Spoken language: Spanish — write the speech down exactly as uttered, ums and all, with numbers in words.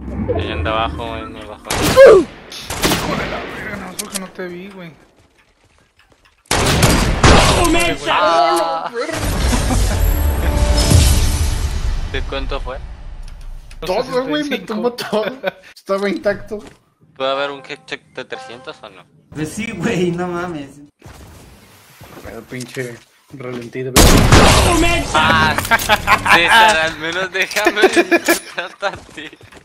Ahí anda abajo, güey, me bajó. Hijo de la verga, no, porque no te vi, güey. Ah. ¿De cuánto fue? Todo, güey, me tumbó todo. Estaba intacto. ¿Puede haber un check de trescientos o no? Pues sí, güey, no mames. El pinche ralentí. Ah, César, al menos déjame disfrutar tantito.